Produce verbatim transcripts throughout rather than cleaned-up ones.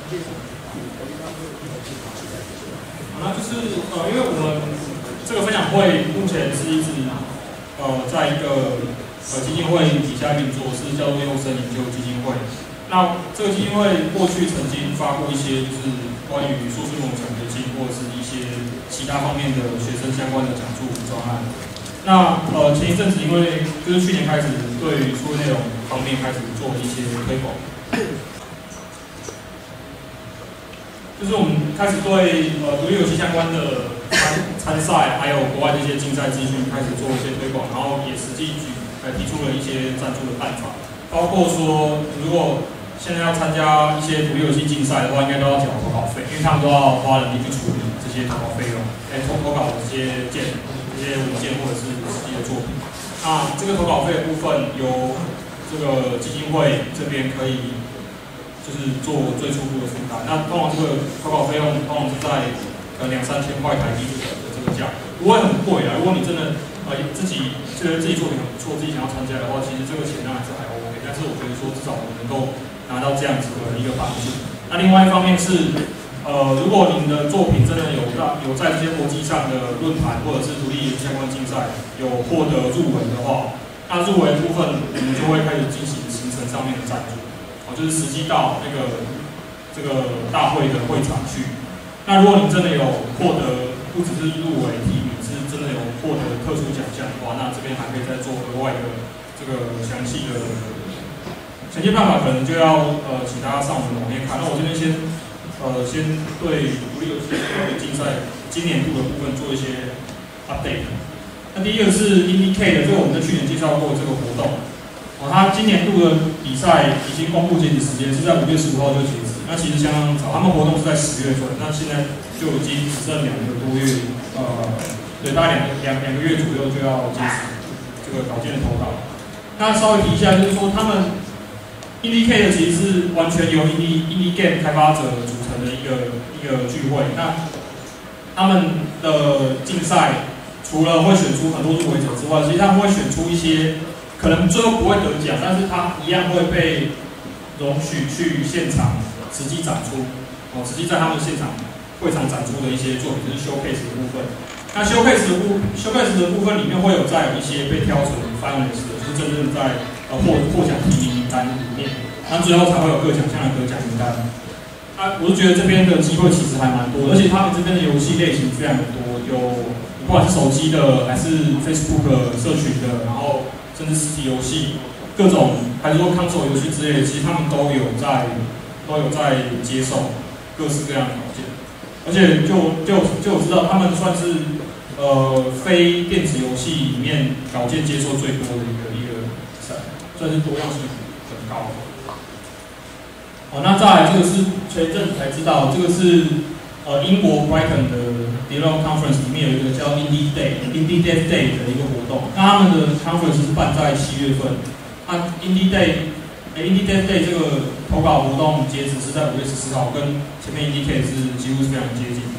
那就是呃，因为我们这个分享会目前是一直呃在一个呃基金会底下运作，是叫做优生研究基金会。那这个基金会过去曾经发过一些就是关于硕士论文奖学金或者是一些其他方面的学生相关的讲座专案。那呃前一阵子因为就是去年开始对于数位内容方面开始做一些推广。就是我们开始对呃独立游戏相关的参参赛，还有国外的一些竞赛资讯开始做一些推广，然后也实际举呃提出了一些赞助的办法，包括说如果现在要参加一些独立游戏竞赛的话，应该都要缴投稿费，因为他们都要花人力去处理这些投稿费用，哎投投稿的这些件、这些文件或者是实际的作品。那这个投稿费的部分由这个基金会这边可以。就是做最初步的负担，那通常这个投稿费用通常是在呃两三千块台币的这个价格，不会很贵啊。如果你真的呃自己觉得自己作品很不错，自己想要参加的话，其实这个钱当然是还 OK。但是我觉得说至少我们能够拿到这样子的一个帮助。那另外一方面是呃，如果您的作品真的有让有在这些国际上的论坛或者是独立研究相关竞赛有获得入围的话，那入围的部分我们就会开始进行行程上面的赞助。就是实际到那个这个大会的会场去。那如果你真的有获得，不只是入围提名，是真的有获得特殊奖项的话，那这边还可以再做额外的这个详细的详细办法，可能就要呃请大家上我们网页看。那我这边先呃先对独立游戏竞赛今年度的部分做一些 update。那第一个是 Indie K 的，这个我们在去年介绍过这个活动。哦，他今年度的比赛已经公布截止时间是在五月十五号就截止，那其实相当早。他们活动是在十月份，那现在就已经只剩两个多月，呃，对，大概两个两两个月左右就要截止这个稿件的投稿。那稍微提一下，就是说他们 Indie K 的其实是完全由 Indie Indie Game 开发者组成的一个一个聚会。那他们的竞赛除了会选出很多入围者之外，其实他们会选出一些。可能最后不会得奖，但是它一样会被容许去现场实际展出，哦，实际在他们现场会场展出的一些作品，就是 showcase 的部分。那 showcase 的部 showcase 的部分里面会有再有一些被挑成 finalist 的，就是真正在呃获获奖提名名单里面，那最后才会有各奖项的得奖名单。啊，我是觉得这边的机会其实还蛮多，而且他们这边的游戏类型非常的多，有不管是手机的还是 Facebook 社群的，然后。甚至实体游戏，各种还是说 console 游戏之类的，其实他们都有在都有在接受各式各样的稿件，而且就就就我知道他们算是呃非电子游戏里面稿件接受最多的一个一个比赛，算是多样性很高的。好，那再来这个是前一阵子才知道，这个是呃英国 Brighton 的。Development Conference 里面有一个叫 Indie Day、Indie Dev Day 的一个活动，那他们的 conference 是办在七月份。那 Indie Day， 哎 ，Indie Dev Day 这个投稿活动截止是在五月十四号，跟前面 Indie K 是几乎是非常接近的。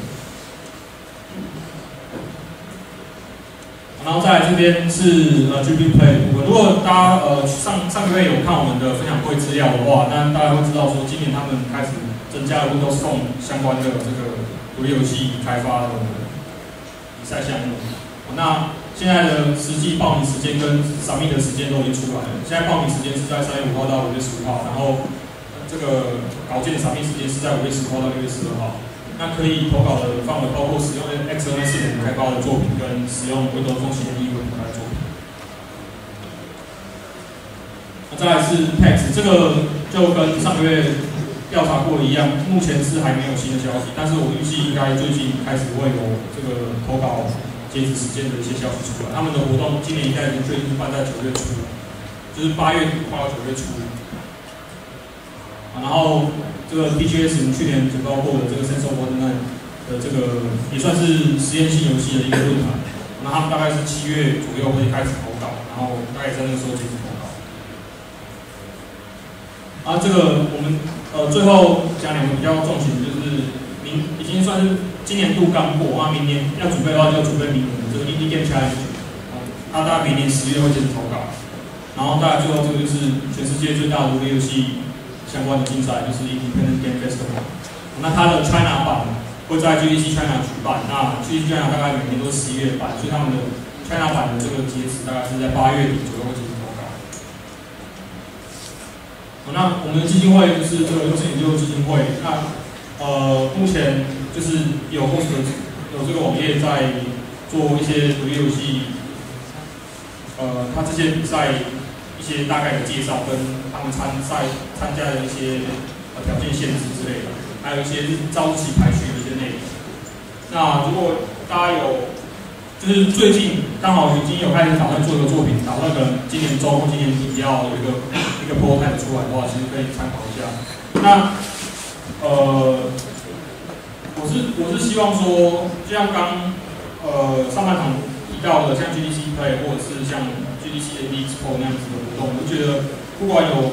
然后再来这边是呃 G B Play 的部分。如果大家呃上上个月有看我们的分享会资料的话，那大家会知道说今年他们开始增加了 Windows Phone 相关的这个。独立游戏开发的比赛项目，那现在的实际报名时间跟扫密的时间都已经出来了。现在报名时间是在三月五号到五月十五号，然后这个稿件的扫密时间是在五月十五号到六月十二号。那可以投稿的范围包括使用 X N 四点五开发的作品，跟使用 Windows Phone 系统一为平台的作品。那再来是 P A X， 这个就跟上个月。调查过一样，目前是还没有新的消息，但是我预计应该最近开始会有这个投稿截止时间的一些消息出来。他们的活动今年应该已经确定是办在九月初，就是八月底快到九月初。然后这个 D G S 去年就包括的这个 Sense of Wonderland 的这个也算是实验性游戏的一个论坛。那他们大概是七月左右会开始投稿，然后大概在那个时候截止投稿。啊，这个我们。呃，最后讲两个比较重型，就是明已经算是今年度刚过，啊，明年要准备的话就准备明年的这个 Indie Game Challenge， 哦，它大概明年十月会截止投稿，然后大概最后这个就是全世界最大的独立游戏相关的竞赛，就是 Independent Game Festival。 那它的 China 版会在 G D C China 举办，那 G D C China 大概每年都是十一月办，所以他们的 China 版的这个截止大概是在八月底左右会进行投稿。好，那我们的基金会就是这个优势研究基金会，那呃目前就是有 host 有这个网页在做一些独立游戏，呃，它这些比赛一些大概的介绍，跟他们参赛参加的一些呃条件限制之类的，还有一些日朝日期排序的一些内容。那如果大家有就是最近刚好已经有开始打算做一个作品，打算可能今年中或今年底要有一个一个 prototype 出来的话，其实可以参考一下。那呃，我是我是希望说，就像刚呃上半场提到的，像 G D C Play 或者是像 G D C A D Expo 那样子的活动，我就觉得不管有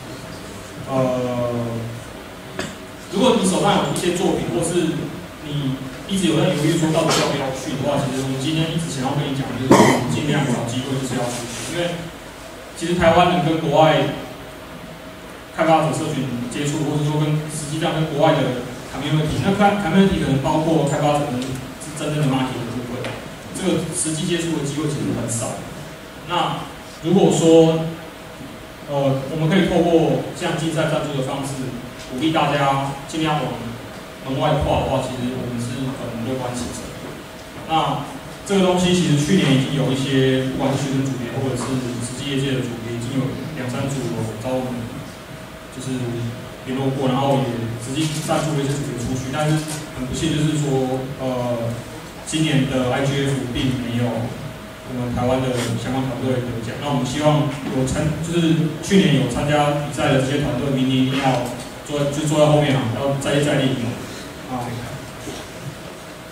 呃，如果你手上有一些作品，或是你一直有在犹豫说到底要不要去的话，其实我们今天一直想要跟你讲，就是尽量找机会就是要去，因为其实台湾人跟国外开发者社群接触，或者说跟实际上跟国外的 community， 那看 community 可能包括开发者跟是真正的 market 的部分，这个实际接触的机会其实很少。那如果说呃我们可以透过像竞赛赞助的方式，鼓励大家尽量往门外跨的话，其实我们是很乐观其成。那这个东西其实去年已经有一些，不管是学生组别或者是实际业界的组别，已经有两三组有找我们就是联络过，然后也实际赞助了一些组别出去。但是很不幸就是说，呃，今年的 I G F 并没有我们台湾的相关团队得奖。那我们希望有参，就是去年有参加比赛的这些团队，明年一定要坐就坐在后面啊，要再接再厉。啊，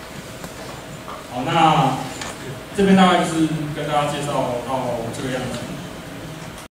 好，那这边大概就是跟大家介绍到这个样子。